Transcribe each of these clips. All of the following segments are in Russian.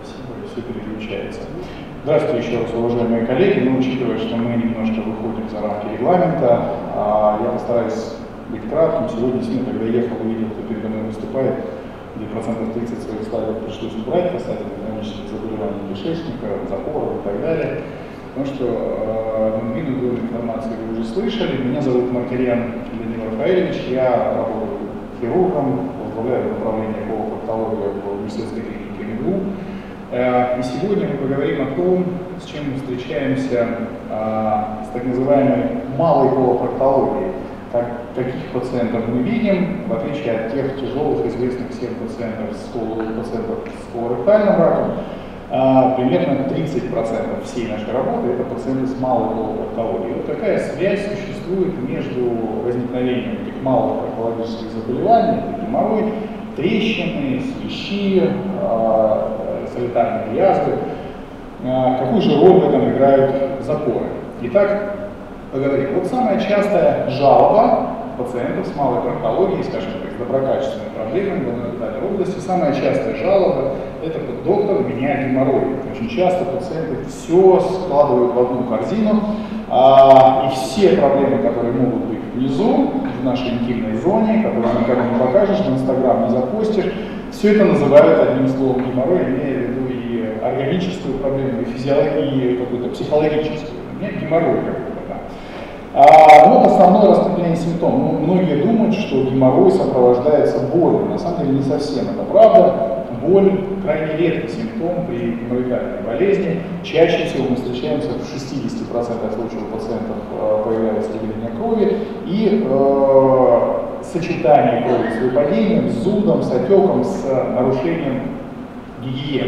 Спасибо, все переключается. Здравствуйте еще раз, уважаемые коллеги. Но учитывая, что мы немножко выходим за рамки регламента, я постараюсь быть кратким. Сегодня, когда ехал, увидел, кто передо мной выступает, где 30% своих слайдов пришлось убрать касательно хронических заболеваний кишечника, запоров и так далее. Потому что минимум доли информации вы уже слышали. Меня зовут Маркарьян Данил Рафаэльевич, я работаю хирургом, возглавляю направление по проктологии в университетской клинике МГУ. И сегодня мы поговорим о том, с чем мы встречаемся с так называемой малой колопроктологией. Каких пациентов мы видим, в отличие от тех тяжелых, известных всем пациентов с колоректальным раком, примерно 30% всей нашей работы это пациенты с малой колопроктологией. Вот какая связь существует между возникновением этих малых проктологических заболеваний, это геморрой, трещины, свищи, солитарные язвы, какую же роль в этом играют запоры. Итак, поговорим. Вот самая частая жалоба пациентов с малой проктологией, скажем так, с доброкачественными проблемами в гомонадальной области, самая частая жалоба – это доктор, у меня геморрой. Очень часто пациенты все складывают в одну корзину, и все проблемы, которые могут быть внизу, в нашей интимной зоне, которые никому не покажешь, в Инстаграм не запостишь, все это называют одним словом геморрой, имея в виду и органическую проблему, и физиологию, и какую-то психологическую. У меня геморрой какой-то там. Вот основное распространение симптомов. Многие думают, что геморрой сопровождается болью. На самом деле не совсем это правда. Боль крайне редкий симптом при геморроидальной болезни. Чаще всего мы встречаемся в 60% случаев у пациентов появляется выделение крови и сочетание крови с выпадением, с зудом, с отеком, с нарушением гигиены.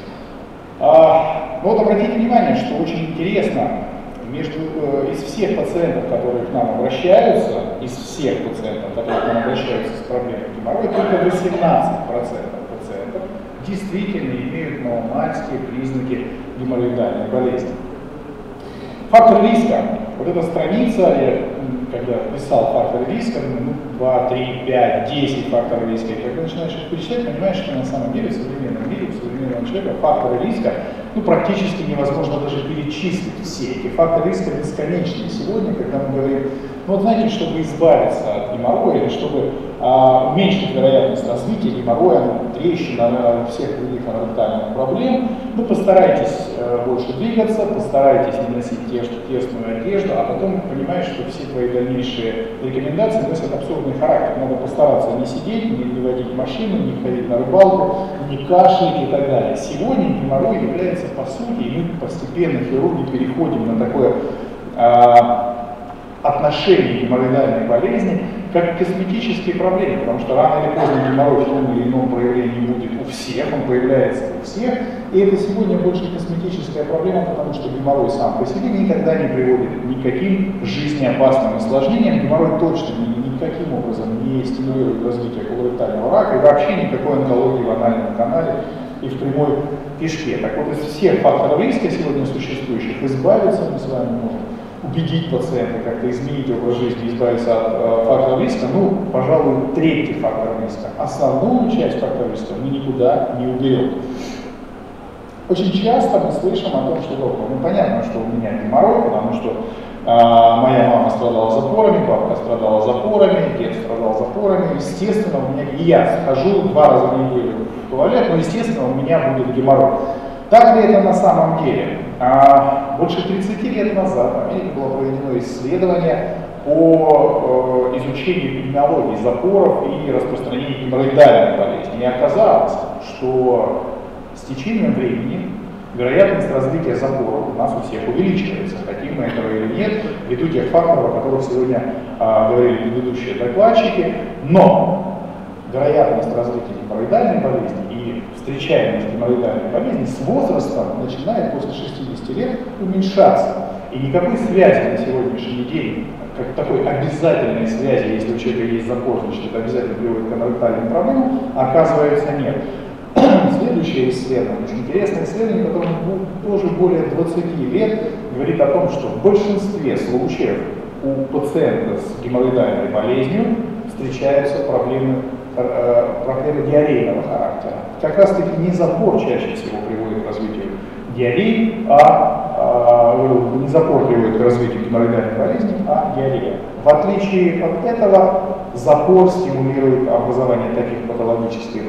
Вот обратите внимание, что очень интересно, из всех пациентов, которые к нам обращаются, с проблемой геморроя, только 18% пациентов действительно имеют маломальские признаки геморроидальной болезни. Фактор риска. Вот эта страница, я когда писал фактор риска, 2, 3, 5, 10 факторов риска, и когда начинаешь их перечислять, понимаешь, что на самом деле в современном мире, у современного человека факторы риска практически невозможно даже перечислить все. Эти факторы риска бесконечны. Сегодня, когда мы говорим, знаете, чтобы избавиться от геморроя или чтобы уменьшить вероятность развития геморроя, трещин, всех других аноректальных проблем, постарайтесь больше двигаться, постарайтесь не носить тесную одежду, а потом понимаешь, что все твои дальнейшие рекомендации носят абсурдный характер. Надо постараться не сидеть, не водить машину, не ходить на рыбалку, не кашлять и так далее. Сегодня геморрой является по сути, и мы постепенно, хирурги, переходим на такое отношение к геморроидальной болезни как к косметической проблеме, потому что рано или поздно геморрой в том или ином проявлении будет у всех, он появляется у всех, и это сегодня больше косметическая проблема, потому что геморрой сам по себе никогда не приводит ни к каким жизнеопасным осложнениям, геморрой точно никаким образом не стимулирует развитие колоректального рака и вообще никакой онкологии в анальном канале и в прямой кишке. Так вот, из всех факторов риска сегодня существующих избавиться мы с вами можем, убедить пациента как-то изменить образ жизни, избавиться от факторов риска, пожалуй, третий фактор риска. Основную часть факторов риска мы никуда не уберем. Очень часто мы слышим о том, что доктор, понятно, что у меня геморрой, потому что моя мама страдала запорами, папа страдал запорами, дед страдал запорами, естественно, у меня и я хожу 2 раза в неделю в туалет, но естественно у меня будет геморрой. Так ли это на самом деле? Больше 30 лет назад в Америке было проведено исследование по изучению эпидемиологии запоров и распространения геморроидальной болезни. И оказалось, что с течением времени вероятность развития запоров у нас у всех увеличивается, хотим мы этого или нет, ввиду тех факторов, о которых сегодня говорили предыдущие докладчики. Но вероятность развития геморроидальной болезни и встречаемость геморроидальной болезни с возрастом начинает после 60 лет уменьшаться. И никакой связи на сегодняшний день, как такой обязательной связи, если у человека есть запор, значит это обязательно приводит к аноректальным проблемам, оказывается нет. Следующее исследование, очень интересное исследование, которому тоже более 20 лет, говорит о том, что в большинстве случаев у пациента с геморроидальной болезнью встречаются проблемы проблемы диарейного характера. Как раз таки не запор чаще всего приводит к развитию диареи, не запор приводит к развитию геморроидальной болезни, а диарея. В отличие от этого, запор стимулирует образование таких патологических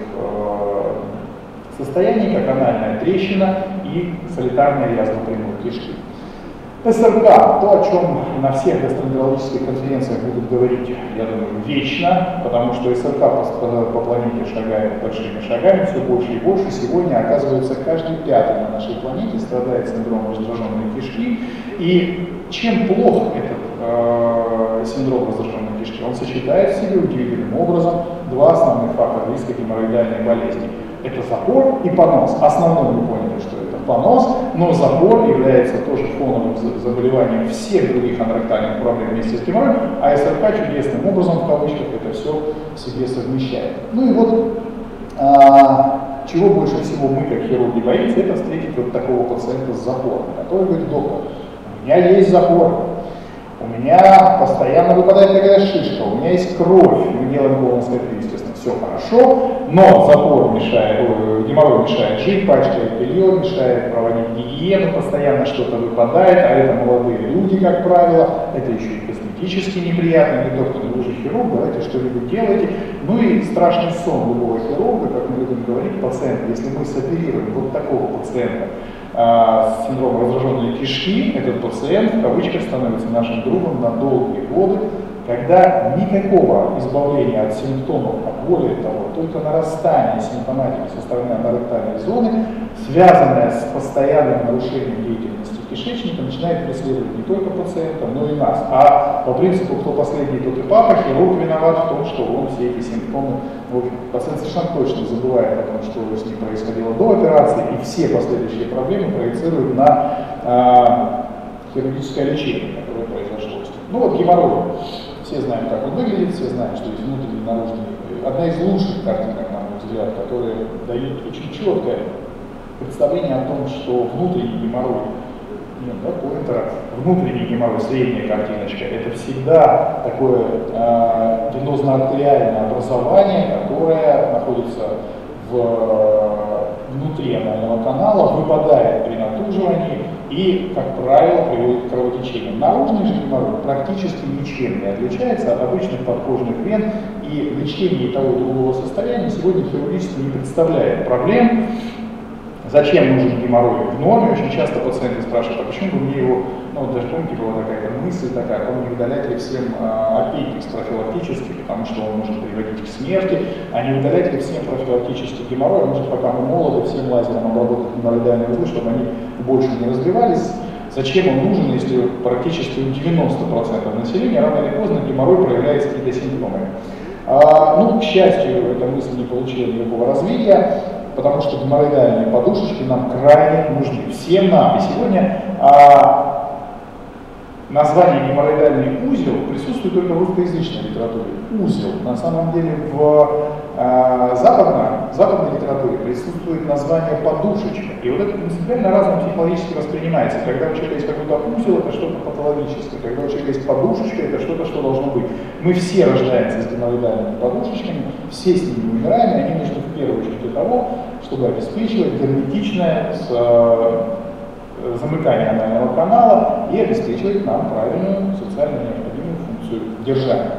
состояний, как анальная трещина и солитарная язва прямой кишки. СРК, то, о чем на всех гастроэнтерологических конференциях будут говорить, я думаю, вечно, потому что СРК по планете шагает большими шагами, все больше и больше. Сегодня, оказывается, каждый пятый на нашей планете страдает синдромом раздраженной кишки. И чем плох этот синдром раздраженной кишки? Он сочетает в себе удивительным образом два основных фактора риска геморроидальной болезни. Это запор и понос. Основной мы поняли, что это понос, но запор является тоже фоновым заболеванием всех других аноректальных проблем вместе с геморроем, а СРК чудесным образом, в кавычках, это все в себе совмещает. Ну и вот, чего больше всего мы, как хирурги, боимся, это встретить вот такого пациента с запором, который говорит: доктор, у меня есть запор, у меня постоянно выпадает такая шишка, у меня есть кровь, мы делаем колоноскопию, естественно, все хорошо, но запор мешает, геморрой мешает жить, пачкает белье, мешает проводить гигиену, постоянно что-то выпадает, а это молодые люди, как правило, это еще и косметически неприятно, не доктор, вы же хирург, давайте что-нибудь делайте. Ну и страшный сон любого хирурга, как мы любим говорить, пациент, если мы соперируем вот такого пациента, с синдромом раздраженной кишки, этот пациент в кавычках становится нашим другом на долгие годы, когда никакого избавления от симптомов, а более того, только нарастание симптоматики со стороны аноректальной зоны, связанное с постоянным нарушением деятельности кишечника, начинает преследовать не только пациента, но и нас. А по принципу, кто последний, тот и папа, хирург виноват в том, что он все эти симптомы, в общем, пациент совершенно точно забывает о том, что с ним происходило до операции, и все последующие проблемы проецируют на хирургическое лечение, которое произошло. Ну вот геморрой. Все знаем, как он выглядит, все знаем, что есть внутренний и наружный. Одна из лучших картинок, на мой взгляд, которая дает очень четкое представление о том, что внутренний геморрой, внутренний геморрой, средняя картиночка, это всегда такое венозно-артериальное образование, которое находится внутри анального канала, выпадает при натуживании и, как правило, приводит к кровотечению. Наружный же геморрой практически ничем не отличается от обычных подкожных вен, и лечение того и другого состояния сегодня хирургически не представляет проблем. Зачем нужен геморрой в норме? Очень часто пациенты спрашивают, а почему бы мне его, даже помните, была такая мысль такая, не удалять ли всем аппендикс профилактически, потому что он может приводить к смерти, а не удалять ли всем профилактически геморрой, может, пока мы молоды, всем лазером обработать геморроидальные узлы, чтобы они больше не развивались. Зачем он нужен, если практически у 90% населения рано или поздно геморрой проявляется какими-то симптомами? К счастью, эта мысль не получила никакого развития, потому что геморроидальные подушечки нам крайне нужны, всем нам. И сегодня название геморроидальный узел присутствует только в русскоязычной литературе. Узел. На самом деле в западной литературе присутствует название подушечка. И вот это принципиально разным психологически воспринимается. Когда у человека есть какой-то узел, это что-то патологическое. Когда у человека есть подушечка, это что-то, что должно быть. Мы все рождаемся с геморроидальными подушечками, все с ними умираем, и они нужны в первую очередь для того, чтобы обеспечивать герметичное замыкание анального канала и обеспечивать нам правильную социально необходимую функцию держания.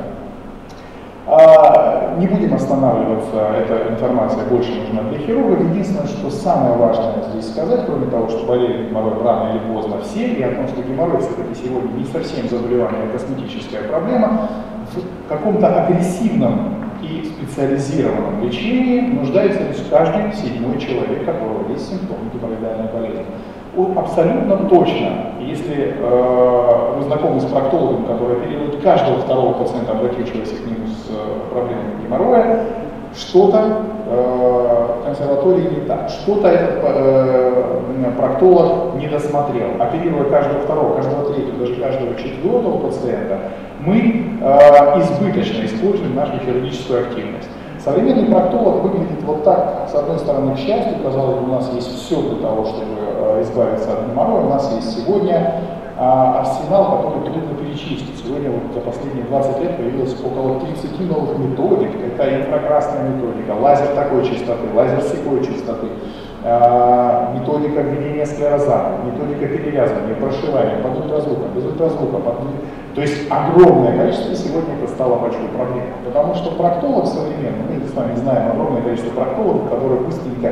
Не будем останавливаться, эта информация больше нужна для хирургов. Единственное, что самое важное здесь сказать, кроме того, что болезнь геморрой рано или поздно все, и о том, что геморрой все-таки сегодня не совсем заболевание, а косметическая проблема, в каком-то агрессивном и специализированном лечении нуждается лишь каждый седьмой человек, у которого есть симптомы геморроидальной болезни. Абсолютно точно, если вы знакомы с проктологом, который оперирует каждого второго пациента, обратившегося к нему с проблемой геморроя, что-то консерватории не так, что-то этот проктолог не досмотрел. Оперируя каждого второго, каждого третьего, даже каждого четвертого пациента, мы избыточно используем нашу хирургическую активность. Современный проктолог выглядит вот так. С одной стороны, к счастью, казалось бы, у нас есть все для того, чтобы избавиться от геморроя. У нас есть сегодня арсенал, который трудно перечислить. Сегодня вот за последние 20 лет появилось около 30 новых методик. Это инфракрасная методика, лазер такой частоты, лазер сякой частоты, методика введения склероза, методика перевязывания, прошивания, под ультразвуком, без ультразвука. То есть огромное количество, сегодня это стало большой проблемой. Потому что проктолог современный, мы с вами знаем огромное количество проктологов, которые быстренько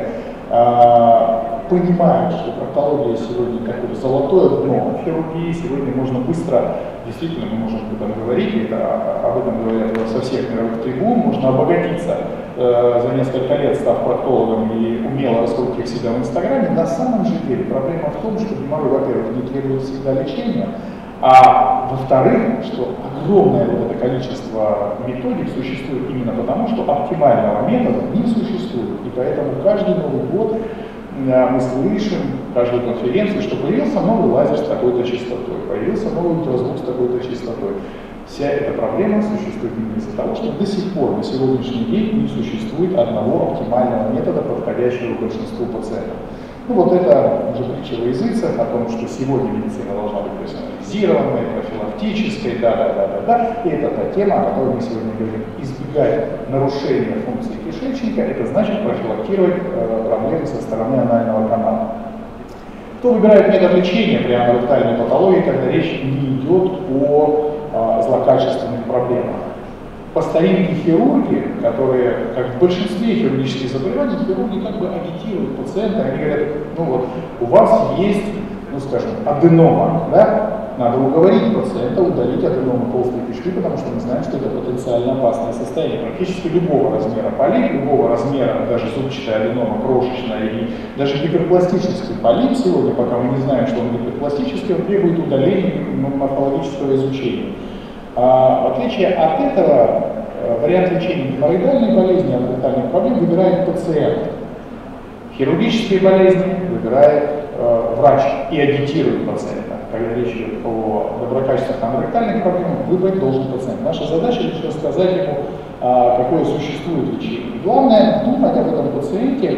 понимают, что проктология сегодня такое золотое дно хирургии, сегодня можно быстро, действительно мы можем об этом говорить, об этом говорят со всех мировых трибун, можно обогатиться за несколько лет, став проктологом и умело раскрутив себя в Инстаграме. На самом же деле проблема в том, что геморрой, во-первых, не требует всегда лечения, а во-вторых, что огромное вот это количество методик существует именно потому, что оптимального метода не существует. И поэтому каждый Новый год мы слышим, каждую конференцию, что появился новый лазер с такой-то частотой, появился новый ультразвук с такой-то частотой. Вся эта проблема существует именно из-за того, что до сих пор, на сегодняшний день, не существует одного оптимального метода, подходящего большинству пациентов. Ну вот это уже притча во языцах о том, что сегодня медицина должна быть персонализированной, профилактической, да. И это та тема, о которой мы сегодня говорим. Избегать нарушения функции кишечника, это значит профилактировать проблемы со стороны анального канала. Кто выбирает метод лечения при аноректальной патологии, когда речь не идет о злокачественных проблемах? По старинке хирурги, которые, как в большинстве хирургических заболеваний, хирурги как бы агитируют пациента, они говорят, ну вот, у вас есть, ну скажем, аденома, да? Надо уговорить пациента удалить аденому толстой кишки, потому что мы знаем, что это потенциально опасное состояние. Практически любого размера полип, любого размера, даже зубчатая аденома, крошечная и даже гиперпластический полип сегодня, пока мы не знаем, что он гиперпластический, он требует удаления морфологического изучения. В отличие от этого, вариант лечения геморроидальной болезни, аноректальных проблем выбирает пациент. Хирургические болезни выбирает врач и агитирует пациента. Когда речь идет о доброкачественных аноректальных проблемах, выбрать должен пациент. Наша задача лишь рассказать ему, какое существует лечение. Главное думать об этом пациенте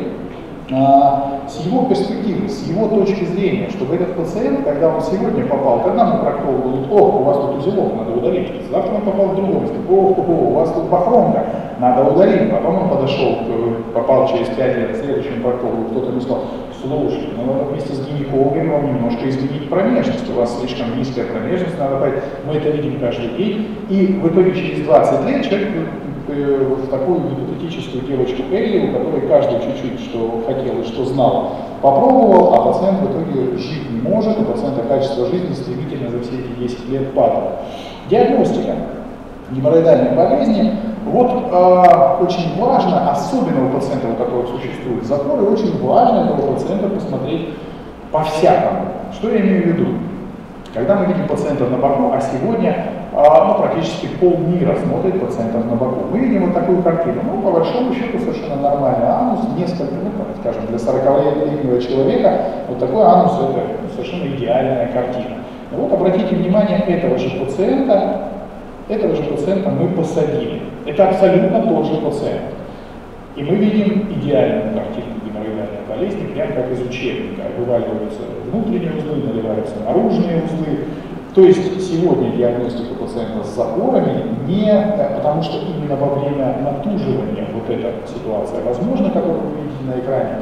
с его перспективы, с его точки зрения, чтобы этот пациент, когда он сегодня попал к одному проктологу, говорит, у вас тут узелок, надо удалить. Завтра он попал к другому, говорит, у вас тут бахромка, надо удалить. Потом он подошел, попал через 5 лет к следующему проктологу, кто-то ему сказал, слушай, ну вместе с гинекологами вам немножко изменить промежность, у вас слишком низкая промежность, надо понять, мы это видим каждый день. И в итоге через 20 лет человек в такую гипотетическую девочку Элли, у которой каждый чуть-чуть что хотел и что знал, попробовал, а пациент в итоге жить не может, у пациента качество жизни стремительно за все эти 10 лет падает. Диагностика геморроидальной болезни. Вот очень важно, особенно у пациентов, у которых существуют запоры, очень важно этого пациента посмотреть по-всякому. Что я имею в виду? Когда мы видим пациентов на боку, а сегодня практически полмира смотрит пациентов на боку, мы видим вот такую картину. Ну, по большому счету, совершенно нормальный анус, несколько, скажем, для 40-летнего человека вот такой анус – это совершенно идеальная картина. И вот обратите внимание, этого же пациента мы посадили. Это абсолютно тот же пациент. И мы видим идеальную картину геморроидальной болезни, прямо как из учебника. Вываливаются внутренние узлы, наливаются наружные узлы. То есть сегодня диагностика пациента с запорами не потому, что именно во время натуживания вот эта ситуация возможна, которую вы видите на экране,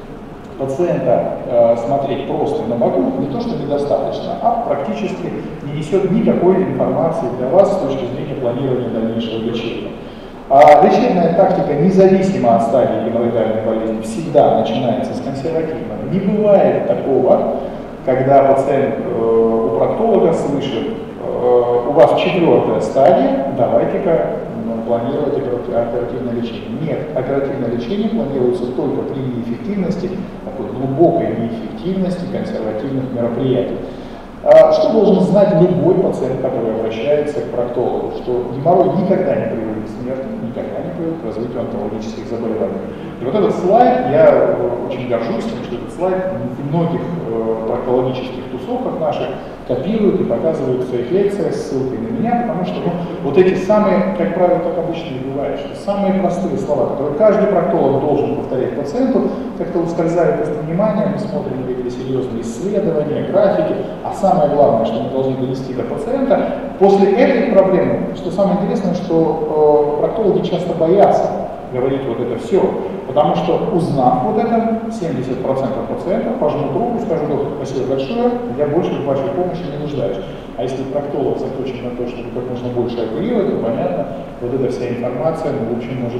пациента смотреть просто на боку не то, что недостаточно, а практически не несет никакой информации для вас с точки зрения планирования дальнейшего лечения. Лечебная тактика, независимо от стадии геморроидальной болезни, всегда начинается с консервативного. Не бывает такого, когда пациент у проктолога слышит, у вас 4-я стадия, давайте-ка планировать оперативное лечение. Нет, оперативное лечение планируется только при неэффективности, такой глубокой неэффективности консервативных мероприятий. Что должен знать любой пациент, который обращается к проктологу? Что геморрой никогда не приводит к смерти, никогда не приводит к развитию онкологических заболеваний. И вот этот слайд, я очень горжусь тем, что этот слайд в многих проктологических тусовках наших копируют и показывают в своих лекциях с ссылкой на меня, потому что вот эти самые, как правило, как обычно и бывает, что самые простые слова, которые каждый проктолог должен повторять пациенту, как-то ускользает из внимания, мы смотрим какие-то серьезные исследования, графики, а самое главное, что мы должны донести до пациента, после этой проблемы, что самое интересное, что проктологи часто боятся говорить вот это все, потому что, узнав вот это, 70% пациентов пожмут руку и скажут: доктор, спасибо большое, я больше в вашей помощи не нуждаюсь. А если проктолог заточен на то, чтобы как можно больше оперировать, то понятно, вот эта вся информация, в общем, может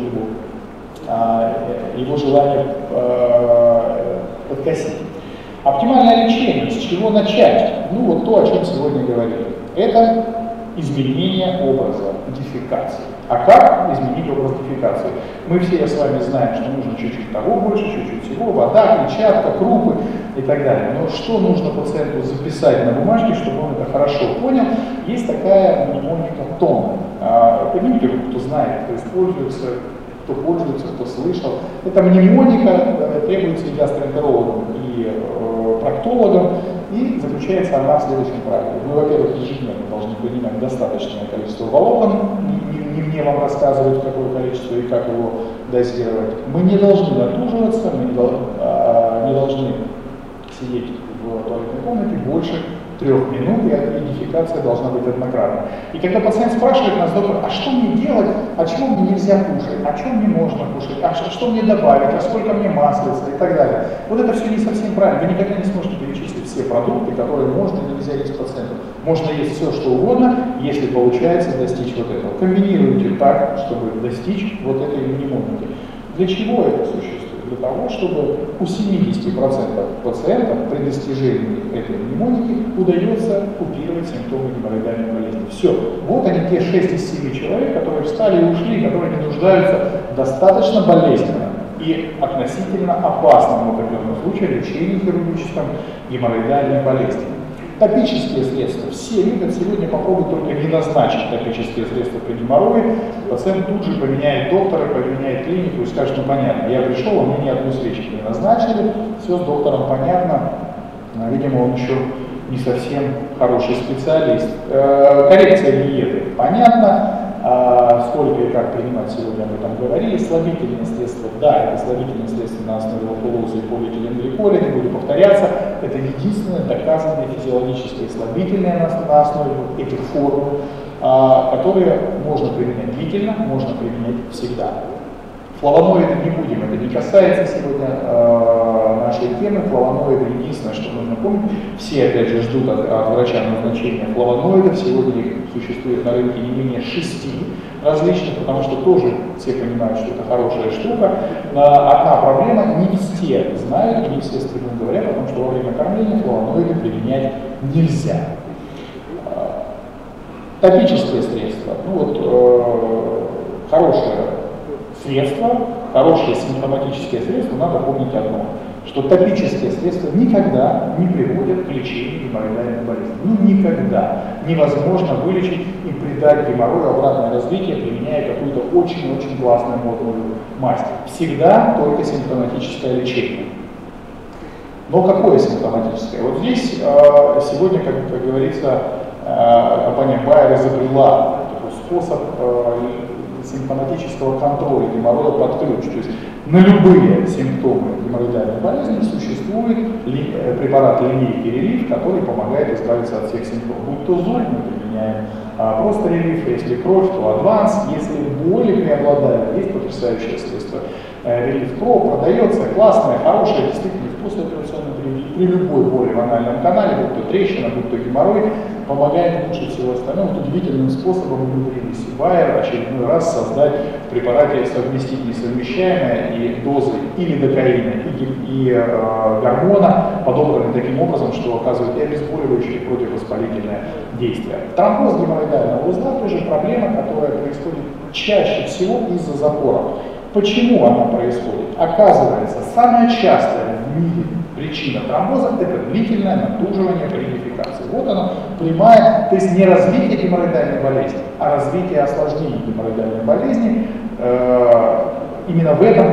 его желание подкосить. Оптимальное лечение, с чего начать? Ну вот то, о чем сегодня говорили. Это изменение образа дефекации. А как изменить образ дефекации? Мы все с вами знаем, что нужно чуть-чуть того больше, чуть-чуть всего, вода, клетчатка, крупы и так далее. Но что нужно пациенту записать на бумажке, чтобы он это хорошо понял? Есть такая мнемоника ТОН. Поднимите руку, кто знает, кто используется, кто пользуется, кто слышал. Эта мнемоника требуется и гастроэнтерологам, и проктологам, и заключается она в следующем правиле. Мы, во-первых, ежедневно должны принимать достаточное количество волокон, не мне вам рассказывать, какое количество и как его дозировать. Мы не должны натуживаться, мы не должны сидеть в туалетной комнате больше 3 минут, и дефекация должна быть однократна. И когда пациент спрашивает нас: доктор, а что мне делать, а чего мне нельзя кушать, а чего мне можно кушать, а что мне добавить, а сколько мне маслица и так далее. Вот это все не совсем правильно. Вы никогда не сможете перечислить все продукты, которые можно и нельзя есть пациенту. Можно есть все, что угодно, если получается достичь вот этого. Комбинируйте так, чтобы достичь вот этой мнемоники. Для чего это существует? Для того, чтобы у 70% пациентов при достижении этой мнемоники удается купировать симптомы геморроидальной болезни. Все. Вот они, те 6 из 7 человек, которые встали и ушли, которые не нуждаются достаточно болезненно и относительно опасном в определенном случае лечении хирургическом геморроидальной болезни. Топические средства. Все любят сегодня попробовать только не назначить топические средства при геморрое. Пациент тут же поменяет доктора, поменяет клинику и скажет: ну понятно, я пришел, а мне ни одной свечки не назначили, все с доктором понятно, видимо, он еще не совсем хороший специалист. Коррекция диеты. Понятно. Сколько и как принимать, сегодня об этом говорили. Слабительные средства, да, это слабительные средства на основе лактулозы и полиэтиленгликоля, не буду повторяться, это единственное доказанное физиологическое слабительное на основе этих формул, которые можно применять длительно, можно применять всегда. Флавоноиды не будем, это не касается сегодня нашей темы. Флавоноиды единственное, что нужно помнить, все опять же ждут от врача назначения флавоноидов. Сегодня их существует на рынке не менее 6 различных, потому что тоже все понимают, что это хорошая штука. Одна проблема, не все знают, не все с трибун говорят о том, что во время кормления флавоноиды применять нельзя. Топические средства, ну вот хорошее средства, хорошие симптоматические средства, надо помнить одно, что топические средства никогда не приводят к лечению геморроидальной болезни. Ну никогда. Невозможно вылечить и придать геморрою обратное развитие, применяя какую-то очень-очень классную модную мазь. Всегда только симптоматическое лечение. Но какое симптоматическое? Вот здесь сегодня, как говорится, компания Bayer изобрела такой способ симптоматического контроля геморроя под ключ. То есть на любые симптомы геморроидальной болезни существует препарат линейки релиф, который помогает избавиться от всех симптомов. Будь то зуб, мы применяем просто релиф, если кровь, то адванс, если боли преобладают, есть потрясающее средство. Релиф Про продается, классное, хорошее, действительно в послеоперационном периоде, при любой боли в анальном канале, будь то трещина, будь то геморрой, помогает лучше всего остального. Вот удивительным способом умудрились Bayer очередной раз создать в препарате совместить несовмещаемое, и дозы и лидокаина, и гормона подобраны таким образом, что оказывает и обезболивающее, и противовоспалительное действие. Тромбоз геморроидального узла тоже проблема, которая происходит чаще всего из-за запоров. Почему она происходит? Оказывается, самая частая в мире причина тромбоза – это длительное натуживание при дефекации. Вот она прямая, то есть не развитие геморроидальной болезни, а развитие осложнений геморроидальной болезни. Именно в этом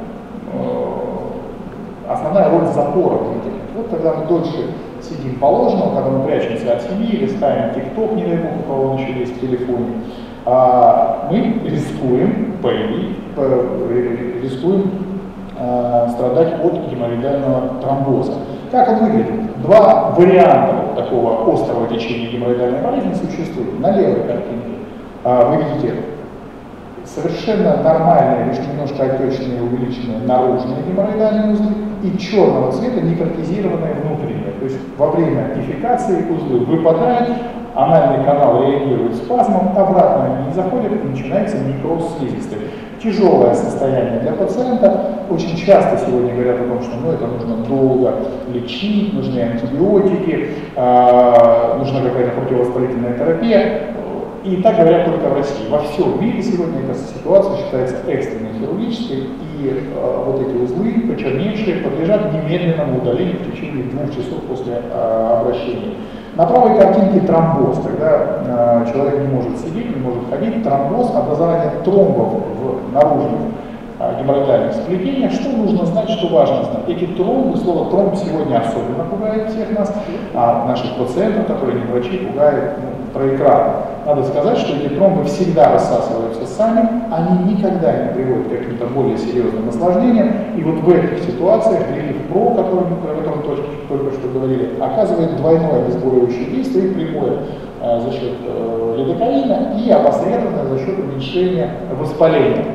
основная роль запора длительных. Вот когда мы дольше сидим положенного, когда мы прячемся от семьи, листаем ТикТок, не дай бог, у кого он еще есть в телефоне, мы рискуем страдать от геморроидального тромбоза. Как он выглядит? Два варианта такого острого течения геморроидальной болезни существуют. На левой картинке вы видите совершенно нормальные, лишь немножко отечные, увеличенные наружные геморроидальные узлы и черного цвета некротизированные внутренние. То есть во время дефекации узлы выпадают, анальный канал реагирует спазмом, обратно они не заходят и начинается некроз слизистой. Тяжелое состояние для пациента. Очень часто сегодня говорят о том, что это нужно долго лечить, нужны антибиотики, нужна какая-то противовоспалительная терапия. И так говорят только в России. Во всем мире сегодня эта ситуация считается экстренной хирургической, и вот эти узлы, почерневшие, подлежат немедленному удалению в течение 2 часов после обращения. На правой картинке тромбоз, когда человек не может сидеть, не может ходить, тромбоз, образование тромбов в наружных геморроидальных сплетениях. Что нужно знать, что важно знать? Эти тромбы, слово тромб сегодня особенно пугает всех нас, а наших пациентов, которые не врачи, пугают про экран. Надо сказать, что эти тромбы всегда рассасываются сами, они никогда не приводят к каким-то более серьезным осложнениям, и вот в этих ситуациях Релиф-Про, о котором только что говорили, оказывает двойное обезболивающее действие, прямое за счет лидокаина и опосредованное за счет уменьшения воспаления.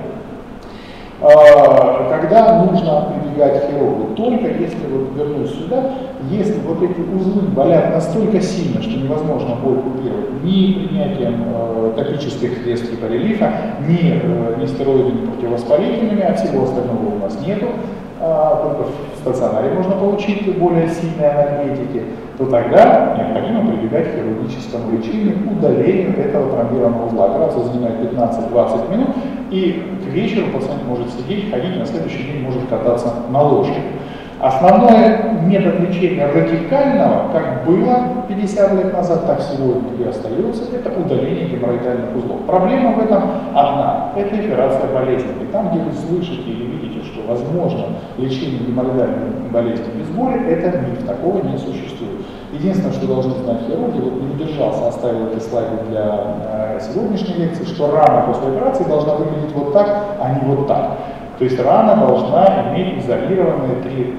Когда нужно прибегать к хирургу? Только если, вернусь сюда, если вот эти узлы болят настолько сильно, что невозможно боль купировать ни принятием топических средств типа релифа, ни стероидами противовоспалительными, а всего остального у нас нету, только в стационаре можно получить более сильные анальгетики, то тогда необходимо прибегать к хирургическому лечению, удалению этого тромбированного узла. Операция занимает 15-20 минут, и к вечеру пациент может сидеть, ходить, на следующий день может кататься на лошади. Основной метод лечения радикального, как было 50 лет назад, так сегодня и остается, это удаление геморроидальных узлов. Проблема в этом одна – это операция болезненной. Там, где вы слышите или видите, что возможно лечение геморроидальной болезни без боли, это миф, такого не существует. Единственное, что должны знать хирурги, не удержался, оставил эти слайды для сегодняшней лекции, что рана после операции должна выглядеть вот так, а не вот так. То есть рана должна иметь изолированные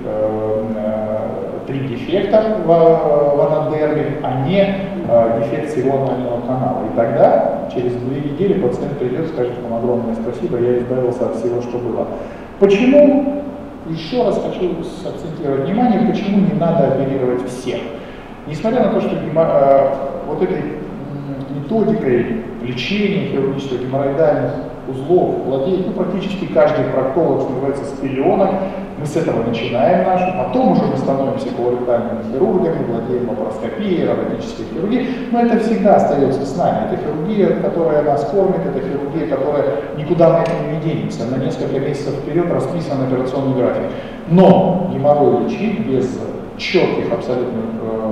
три дефекта в анадерме, а не дефект всего анального канала. И тогда, через 2 недели, пациент придет и скажет вам огромное спасибо, я избавился от всего, что было. Почему? Еще раз хочу акцентировать внимание, почему не надо оперировать всех. Несмотря на то, что вот этой методикой лечения хирургических геморроидальных узлов владеет практически каждый проктолог, что называется, с пеленок. Мы с этого начинаем нашу, потом уже мы становимся колоректальными хирургами, владеем лапароскопией, роботической хирургией, но это всегда остается с нами. Это хирургия, которая нас кормит, это хирургия, которая никуда мы не денемся. На несколько месяцев вперед расписан операционный график. Но геморрой лечить без четких абсолютно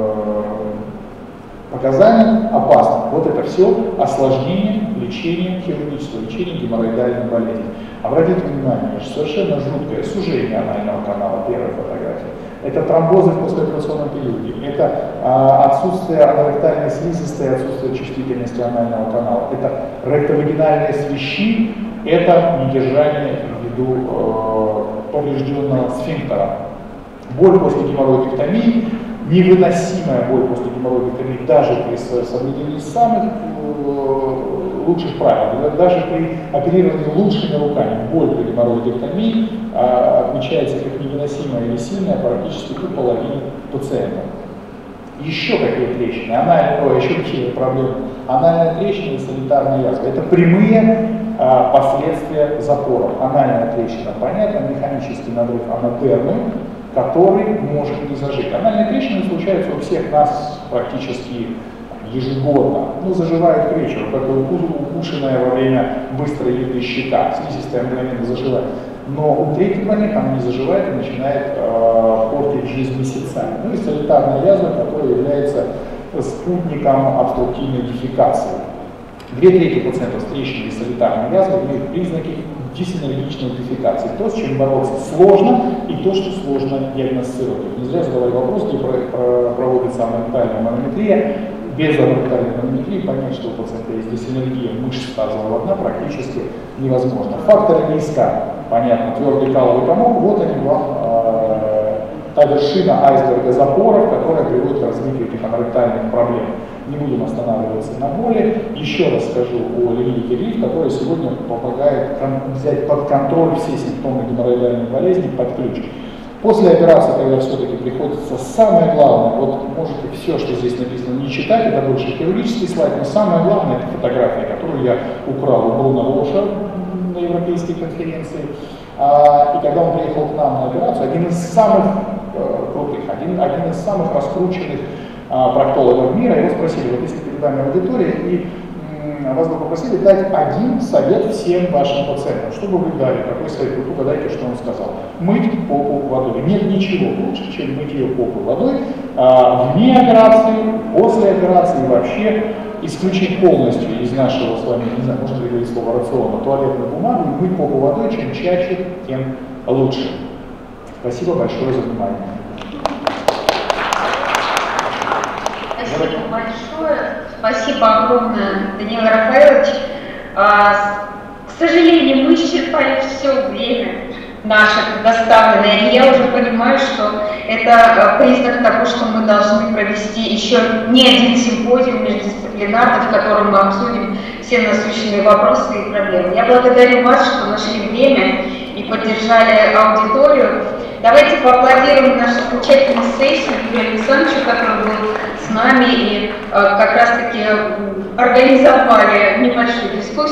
показаний опасно. Вот это все осложнение лечения, хирургического лечения геморроидальной болезни. Обратите внимание, что совершенно жуткое сужение анального канала, первая фотография. Это тромбозы в послеоперационном периоде, это отсутствие аноректальной слизистой, отсутствие чувствительности анального канала, это ректовагинальные свищи, это недержание ввиду поврежденного сфинктера. Боль после геморроидектомии, невыносимая боль после геморроидектомии даже при соблюдении самых лучших правил, даже при оперировании лучшими руками, боль при геморроидектомии отмечается как невыносимая или сильная практически у половины пациентов. Еще какие трещины? Еще какие проблемы? Анальная трещина и санитарная язва. Это прямые последствия запоров. Анальная трещина, понятно, механический надрыв анадермы, который может не зажить. Анальные трещины случаются у всех нас практически ежегодно. Заживают к вечеру, как укушенная во время быстрой еды щека. Слизистая мгновенно заживает. Но у третьего них она не заживает и начинает портить жизнь месяцами. И солитарная язва, которая является спутником обструктивной дефекации. 2/3 пациентов с трещиной и солитарной язвой имеют признаки дисинергичной дефекации. То, с чем бороться сложно, и то, что сложно диагностировать. Не зря задавали вопрос, где проводится анатомальная манометрия. без лабораторной манометрии понять, что у пациента есть дисэнергия мышц тазового дна, практически невозможно. Факторы риска, понятно, твердый каловый комок, вот они, та вершина айсберга запоров, которая приводит к развитию этих аноректальных проблем. Не будем останавливаться на боли. Еще раз скажу о линейке Глиф, которая сегодня помогает взять под контроль все симптомы геморроидальной болезни под ключ. После операции, когда все-таки приходится самое главное, вот можете все, что здесь написано, не читать, это больше хирургический слайд, но самое главное это фотография, которую я украл у Бруно Роша на европейской конференции. И когда он приехал к нам на операцию, один из самых крутых, один из самых раскрученных проктологов мира, его спросили, вот если перед вами аудитория, и вас бы попросили дать один совет всем вашим пациентам, что бы вы дали, какой совет, вы угадайте, что он сказал. Мыть попу водой. Нет ничего лучше, чем мыть ее попу водой, вне операции, после операции и вообще исключить полностью из нашего с вами, не знаю, можно ли говорить слово рациона, туалетную бумагу и мыть попу водой, чем чаще, тем лучше. Спасибо большое за внимание. Спасибо большое. Спасибо огромное, Даниил Рафаэлович. К сожалению, мы исчерпали все время наше предоставленное. И я уже понимаю, что это признак того, что мы должны провести еще не один симпозиум междисциплинарный, в котором мы обсудим все насущные вопросы и проблемы. Я благодарю вас, что нашли время и поддержали аудиторию. Давайте поаплодируем нашу замечательную сессию Юрию Александровичу, который был с нами и как раз-таки организовали небольшую дискуссию.